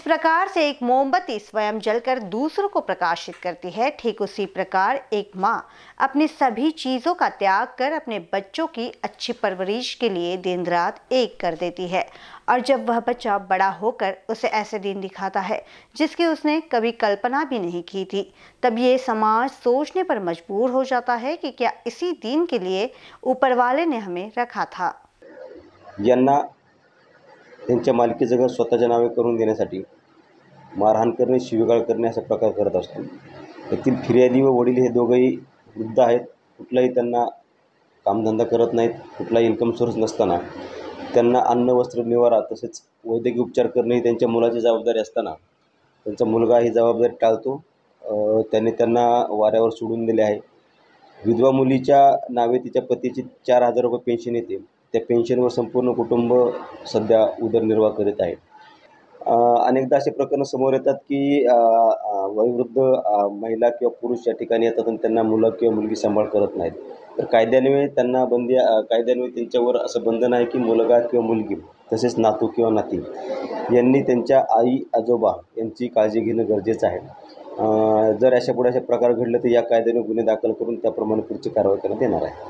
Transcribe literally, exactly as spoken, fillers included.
प्रकार से एक मोमबत्ती स्वयं जलकर दूसरों को प्रकाशित करती है, ठीक उसी प्रकार एक माँ अपनी सभी चीज़ों का त्याग कर अपने बच्चों की अच्छी परवरिश के लिए दिन रात एक कर देती है। और जब वह बच्चा बड़ा होकर उसे ऐसे दिन दिखाता है जिसकी उसने कभी कल्पना भी नहीं की थी, तब ये समाज सोचने पर मजबूर हो जाता है कि क्या इसी दिन के लिए ऊपर वाले ने हमें रखा था। यांना त्यांच्या मालकीचं घर स्वतःच्या नावे करून देण्यासाठी मारहाण करणे, शिवीगाळ करणे असा प्रकार करत असतो। यातील फिर्यादी व वडील हे दोघंही वृद्ध आहेत। कुठलाही त्यांना कामधंदा करत नाहीत, कुठलाही इन्कम सोर्स नसताना त्यांना अन्न, वस्त्र, निवारा तसेच वैद्यकीय उपचार करणे ही त्यांच्या मुलाची जबाबदारी असताना त्यांचा मुलगा ही जबाबदारी टाळतो। त्यांनी त्यांना वाऱ्यावर सोडून दिले आहे। विधवा मुलीच्या नावे तिच्या पतीची चार हजार रुपये पेन्शन येते। त्या पेन्शनवर संपूर्ण कुटुंब सध्या उदरनिर्वाह करीत आहे। अनेकदा असे प्रकरण समोर येतात की वयोवृद्ध महिला किंवा पुरुष या ठिकाणी येतात आणि त्यांना मुलं किंवा मुलगी सांभाळ करत नाहीत। तर कायद्याने त्यांना बंदी कायद्याने त्यांच्यावर असं बंधन आहे की मुलगा किंवा मुलगी तसेच नातू किंवा नाती यांनी त्यांच्या आई आजोबा यांची काळजी घेणं गरजेचं आहे। जर अशा पुढे असे प्रकार घडले तर या कायद्याने गुन्हे दाखल करून त्याप्रमाणे पुढची कारवाई करण्यात येणार आहे।